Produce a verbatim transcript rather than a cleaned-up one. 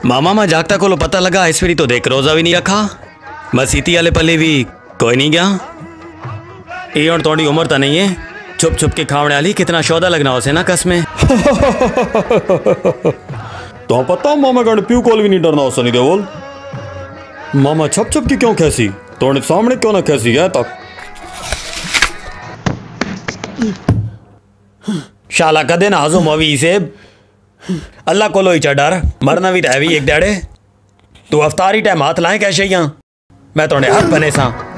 मामा मैं जागता को पता लगा इस तो देख रोजा भी नहीं रखा मसीती वाले पल्ले भी कोई नहीं गया ये और थोड़ी उम्र तो नहीं है छुप छुप के खावने वाली कितना शौदा लगना उसे ना कस में तो पता मामा का प्यू कॉल भी नहीं डरना उसे नहीं दे बोल मामा छप छप की क्यों कैसी तोड़े सामने क्यों ना कैसी है तक शाला कदे ना हजो मवी से अल्लाह को लो ही डर मरना भी है भी एक दाड़े तू अफ्तारी टाइम हाथ लाए कैसे यहाँ मैं थोड़े हाथ बने सा